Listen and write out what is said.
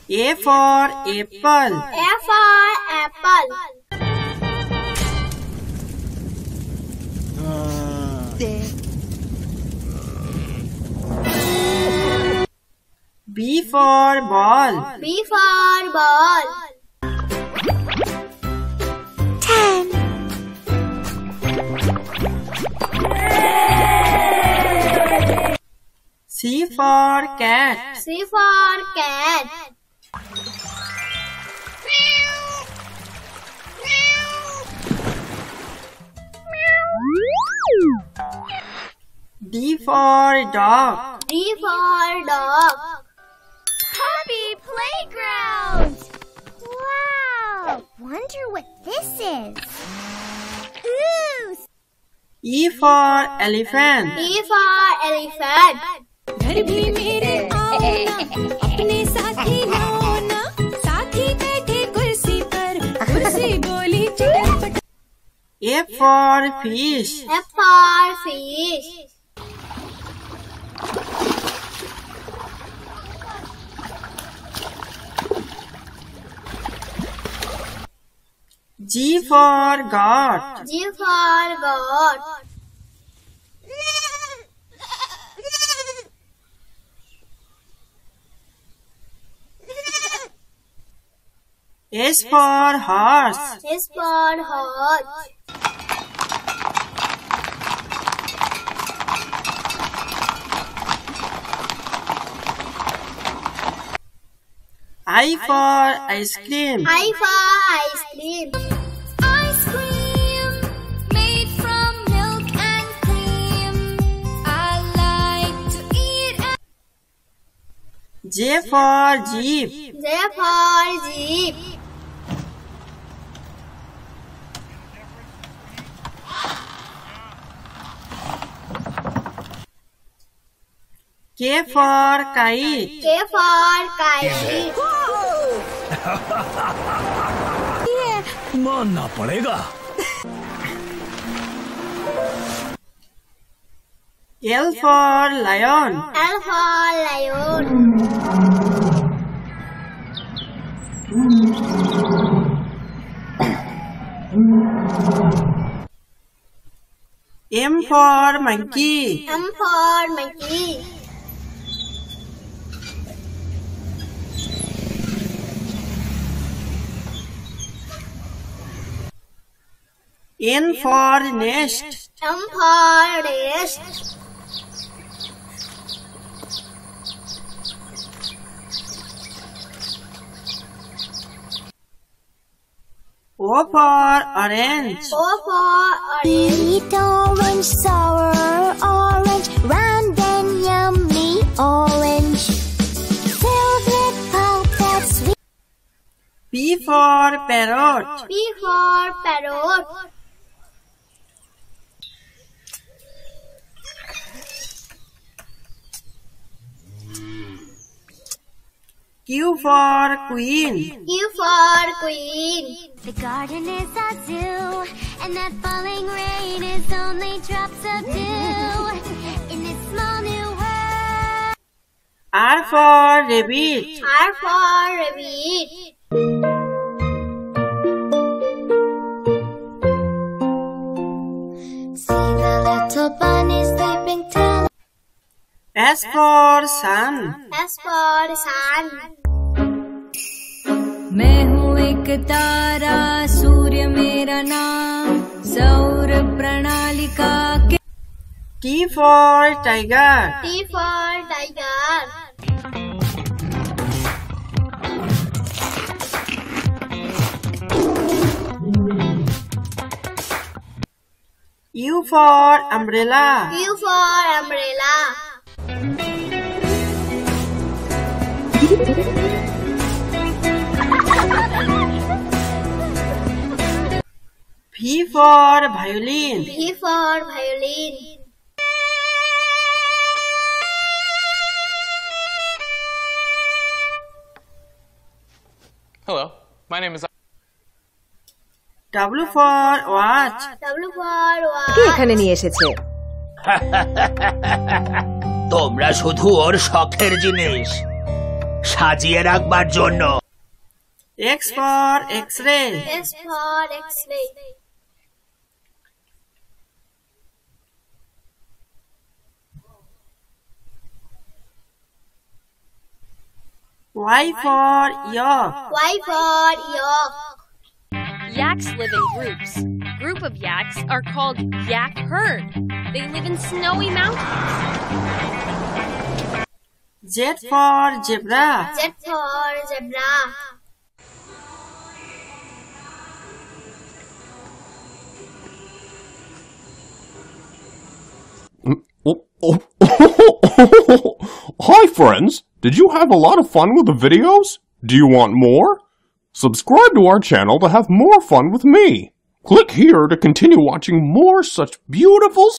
A for apple. A for apple. B for ball. B for ball. 10. C for cat. C for cat. D for dog. D for dog. Puppy playground! Wow! Wonder what this is. Ooh! E for elephant. E for elephant. घर भी मेरे आओ ना अपने साथी लाओ ना साथी बैठे कुर्सी पर कुर्सी बोली चटपट F for fish. F for fish. G for goat. G for goat. S for horse. S for horse. I for ice cream. I for ice cream. ice cream made from milk and cream I like to eat J for jeep. J for jeep. K for kite. K for kite. मानना पड़ेगा L for lion. L for lion. M for monkey. M for monkey. N for nest. M for nest. O for orange. O for orange. Sweet orange, sour orange, round and yummy orange. Filled with pulp that's sweet. P for parrot. P for parrot. Q for queen. Q for queen. The garden is a zoo, and that falling rain is only drops of dew in this small new world. R for rabbit. R for rabbit. See the little bunny sleeping till. S for sun. S for sun. मैं हूँ एक तारा सूर्य मेरा नाम सौर प्रणालिका के T for tiger. T for tiger. U for umbrella. U for umbrella. V for violin. V for violin. Hello, my name is. W for watch. W for K watch. এখানে নিয়ে এসেছে? তোমরা শুধু ওর শখের জিনিস সাজিয়ে রাখবার জন্য। X for X-ray. S for X-ray. Y for Yak. Y for Yak. Yaks live in groups. Group of yaks are called yak herd. They live in snowy mountains. Z for Zebra. Z for Zebra. Hi friends! Did you have a lot of fun with the videos? Do you want more? Subscribe to our channel to have more fun with me. Click here to continue watching more such beautiful